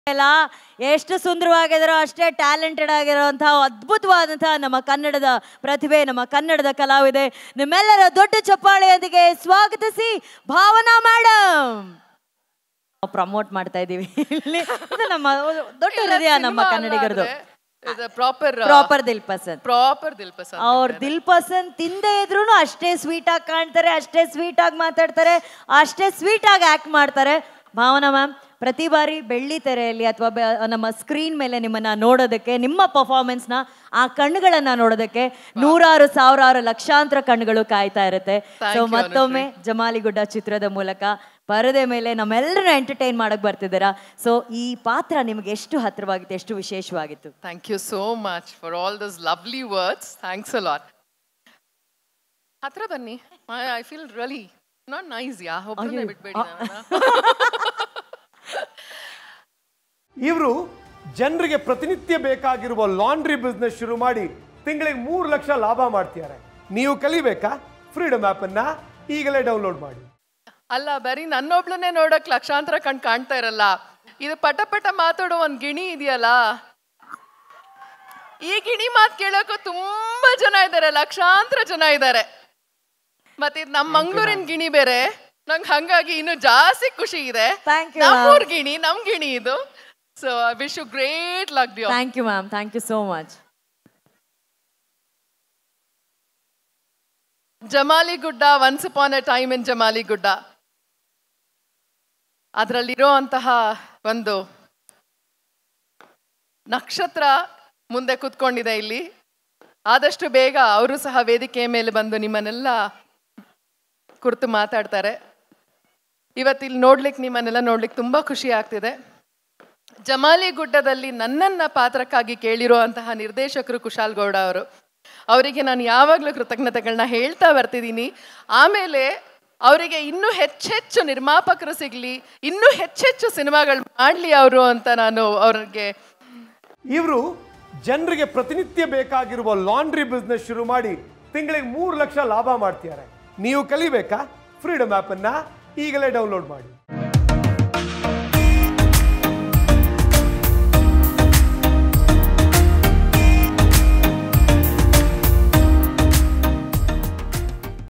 ಎಲ್ಲ ಎಷ್ಟು ಸುಂದರವಾಗಿರೋ ಅಷ್ಟೇ ಟ್ಯಾಲೆಂಟೆಡ್ ಆಗಿರುವಂತಹ ಅದ್ಭುತವಾದಂತಹ ನಮ್ಮ ಕನ್ನಡದ ಪ್ರತಿಭೆ, ನಮ್ಮ ಕನ್ನಡದ ಕಲಾವಿದೆ, ನಿಮ್ಮೆಲ್ಲರ ದೊಡ್ಡ ಚಪ್ಪಾಳೆಯೊಂದಿಗೆ ಸ್ವಾಗತಿಸಿ ಭಾವನಾ ಮೇಡಮ್. ಪ್ರಮೋಟ್ ಮಾಡ್ತಾ ಇದೀವಿ ಇಲ್ಲಿ. ಇದು ನಮ್ಮ ದೊಡ್ಡ ಹೃದಯ ನಮ್ಮ ಕನ್ನಡಿಗರದು. ಪ್ರಾಪರ್ ದಿಲ್ ಪಸಂದ್. ಅವ್ರ ದಿಲ್ ಪಸಂದ್ ತಿಂದೇ ಇದ್ರು ಅಷ್ಟೇ ಸ್ವೀಟ್ ಆಗಿ ಕಾಣ್ತಾರೆ, ಅಷ್ಟೇ ಸ್ವೀಟ್ ಆಗಿ ಮಾತಾಡ್ತಾರೆ, ಅಷ್ಟೇ ಸ್ವೀಟ್ ಆಗಿ ಆಕ್ಟ್ ಮಾಡ್ತಾರೆ. ಭಾವನಾ ಮ್ಯಾಮ್, ಪ್ರತಿ ಬಾರಿ ಬೆಳ್ಳಿ ತೆರೆಯಲ್ಲಿ ಅಥವಾ ನಮ್ಮ ಸ್ಕ್ರೀನ್ ಮೇಲೆ ನಿಮ್ಮನ್ನ ನೋಡೋದಕ್ಕೆ, ನಿಮ್ಮ ಪರ್ಫಾರ್ಮೆನ್ಸ್ನ ಆ ಕಣ್ಣುಗಳನ್ನ ನೋಡೋದಕ್ಕೆ ನೂರಾರು ಸಾವಿರಾರು ಲಕ್ಷಾಂತರ ಕಣ್ಣುಗಳು ಕಾಯ್ತಾ ಇರುತ್ತೆ. ಸೊ ಮತ್ತೊಮ್ಮೆ ಜಮಾಲಿಗುಡ್ಡ ಚಿತ್ರದ ಮೂಲಕ ಪರದೆ ಮೇಲೆ ನಮ್ಮೆಲ್ಲರನ್ನ ಎಂಟರ್ಟೈನ್ ಮಾಡಕ್ ಬರ್ತಿದ್ದೀರಾ. ಸೊ ಈ ಪಾತ್ರ ನಿಮ್ಗೆ ಎಷ್ಟು ಹತ್ತಿರವಾಗಿತ್ತು, ಎಷ್ಟು ವಿಶೇಷವಾಗಿತ್ತು? Thank you so much for all this lovely words. Thanks a lot. ಹತ್ರ ಬನ್ನಿ. I feel really not nice. ಒಬ್ಬರನ್ನೇ ಬಿಟ್ಬೇಡಿ. ಇವರು ಜನರಿಗೆ ಪ್ರತಿನಿತ್ಯ ಬೇಕಾಗಿರುವ ಲಾಂಡ್ರಿ ಬಿಸ್ನೆಸ್ ಶುರು ಮಾಡಿ ತಿಂಗಳಿಗೆ 3 ಲಕ್ಷ ಲಾಭ ಮಾಡ್ತಿದ್ದಾರೆ. ನೀವು ಕಲಿಬೇಕಾ? ಫ್ರೀಡಮ್ ಆಪ್ ಅನ್ನ ಈಗಲೇ ಡೌನ್ಲೋಡ್ ಮಾಡಿ. ಅಲ್ಲ, ಬರೀ ನನ್ನೊಬ್ಳನ್ನೇ ನೋಡಕ್ ಲಕ್ಷಾಂತರ ಕಾಣ್ತಾ ಇರಲ್ಲ. ಇದು ಪಟ ಪಟ ಮಾತಾಡೋ ಒಂದ್ ಗಿಣಿ ಇದೆಯಲ್ಲ, ಈ ಗಿಣಿ ಮಾತು ಕೇಳೋಕ್ಕೂ ತುಂಬಾ ಜನ ಇದ್ದಾರೆ, ಲಕ್ಷಾಂತರ ಜನ ಇದ್ದಾರೆ. ಮತ್ತೆ ಇದು ನಮ್ಮ ಮಂಗಳೂರಿನ ಗಿಣಿ ಬೇರೆ, ನಂಗೆ ಹಂಗಾಗಿ ಇನ್ನು ಜಾಸ್ತಿ ಖುಷಿ ಇದೆ. ನಮ್ಮೂರ್ ಗಿಣಿ, ನಮ್ ಗಿಣಿ ಇದು. So I wish you great luck. Thank you ma'am, thank you so much. Jamaligudda, once upon a time in Jamaligudda, ಅದರಲ್ಲಿರೋ ಅಂತಹ ಒಂದು ನಕ್ಷತ್ರ ಮುಂದೆ ಕೂತ್ಕೊಂಡಿದೆ ಇಲ್ಲಿ. ಆದಷ್ಟು ಬೇಗ ಅವರು ಸಹ ವೇದಿಕೆ ಮೇಲೆ ಬಂದು ನಿಮ್ಮನ್ನೆಲ್ಲ ಕುರಿತು ಮಾತಾಡ್ತಾರೆ. ಇವತ್ತಿಲ್ಲಿ ನೋಡ್ಲಿಕ್ಕೆ, ನಿಮ್ಮನ್ನೆಲ್ಲ ನೋಡ್ಲಿಕ್ಕೆ ತುಂಬಾ ಖುಷಿ ಆಗ್ತಿದೆ. ಜಮಾಲಿಗುಡ್ಡದಲ್ಲಿ ನನ್ನನ್ನ ಪಾತ್ರಕ್ಕಾಗಿ ಕೇಳಿರುವಂತಹ ನಿರ್ದೇಶಕರು ಕುಶಾಲ್ ಗೌಡ ಅವರು, ಅವರಿಗೆ ನಾನು ಯಾವಾಗಲೂ ಕೃತಜ್ಞತೆಗಳನ್ನ ಹೇಳ್ತಾ ಬರ್ತಿದ್ದೀನಿ. ಆಮೇಲೆ ಅವರಿಗೆ ಇನ್ನೂ ಹೆಚ್ಚೆಚ್ಚು ನಿರ್ಮಾಪಕರು ಸಿಗಲಿ, ಇನ್ನೂ ಹೆಚ್ಚೆಚ್ಚು ಸಿನಿಮಾಗಳು ಮಾಡಲಿ ಅವರು ಅಂತ ನಾನು ಅವ್ರಿಗೆ. ಇವರು ಜನರಿಗೆ ಪ್ರತಿನಿತ್ಯ ಬೇಕಾಗಿರುವ ಲಾಂಡ್ರಿ ಬಿಸ್ನೆಸ್ ಶುರು ಮಾಡಿ ತಿಂಗಳಿಗೆ 3 ಲಕ್ಷ ಲಾಭ ಮಾಡ್ತಿದ್ದಾರೆ. ನೀವು ಕಲಿಬೇಕಾ? ಫ್ರೀಡಮ್ ಆಪ್ ಅನ್ನ ಈಗಲೇ ಡೌನ್ಲೋಡ್ ಮಾಡಿ.